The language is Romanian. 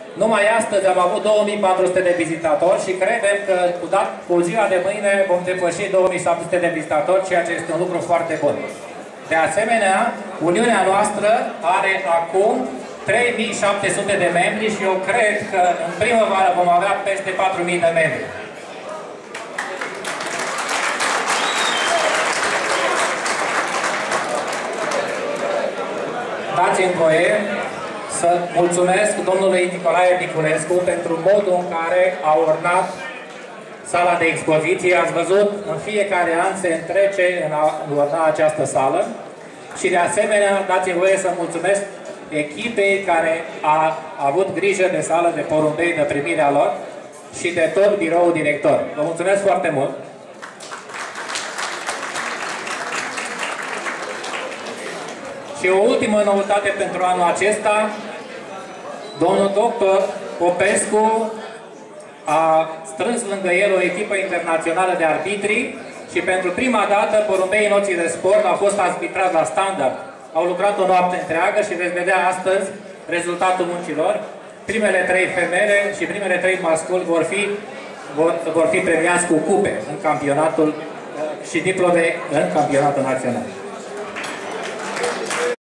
Numai astăzi am avut 2400 de vizitatori și credem că cu ziua de mâine vom depăși 2700 de vizitatori, ceea ce este un lucru foarte bun. De asemenea, Uniunea noastră are acum 3700 de membri și eu cred că în primăvară vom avea peste 4000 de membri. Dați-mi voie să mulțumesc domnului Nicolae Niculescu pentru modul în care a ornat sala de expoziție. Ați văzut, în fiecare an se întrece în a orna această sală și de asemenea dați-mi voie să mulțumesc echipei care a avut grijă de sală, de porumbei, de primirea lor și de tot biroul director. Vă mulțumesc foarte mult! Și o ultimă noutate pentru anul acesta, domnul doctor Popescu a strâns lângă el o echipă internațională de arbitri și pentru prima dată porumbeii noții de sport au fost arbitrați la standard. Au lucrat o noapte întreagă și veți vedea astăzi rezultatul muncilor. Primele 3 femele și primele 3 masculi vor fi premiați cu cupe în campionatul și diplome în campionatul național.